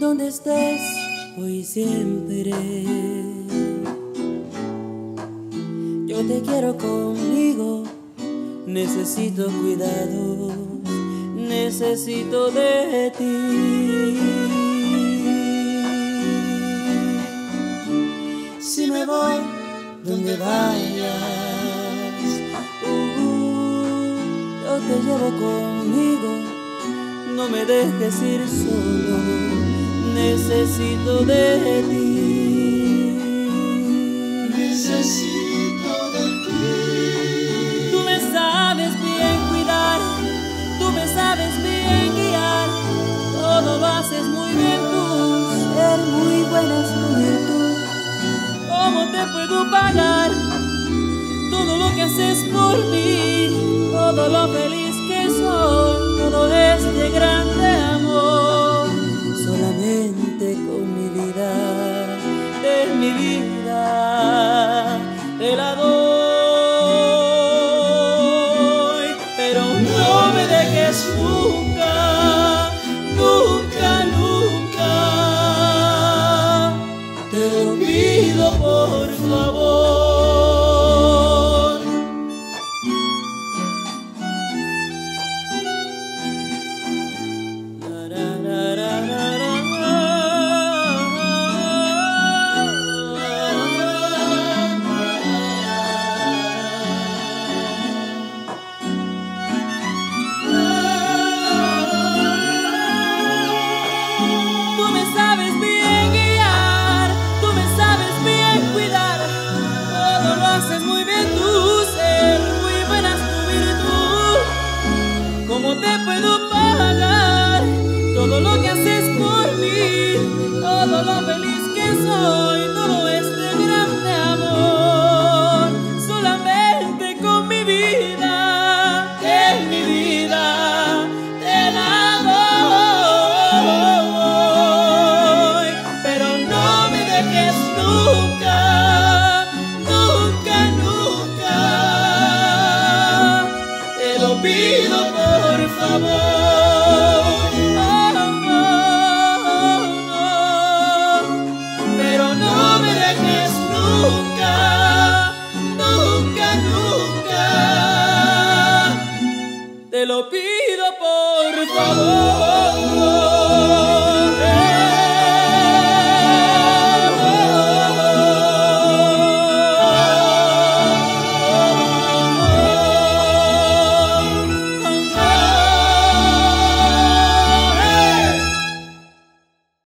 donde estés hoy y siempre. Yo te quiero conmigo, necesito cuidado, necesito de ti. Si me voy donde vayas, yo te llevo conmigo, no me dejes ir solo, necesito de ti. Necesito de ti. Tú me sabes bien cuidar, tú me sabes bien guiar, todo lo haces muy bien tú, ser muy buena es tu virtud. ¿Cómo te puedo pagar todo lo que haces por mí? Todo lo feliz que soy, todo este grande amor. Solamente con mi vida, de mi vida, te la doy. Pero no me dejes nunca, nunca, nunca. Te lo pido por favor. Tú me sabes bien guiar, tú me sabes bien cuidar, todo lo haces muy bien tú, ser muy buena es tu virtud. ¿Cómo te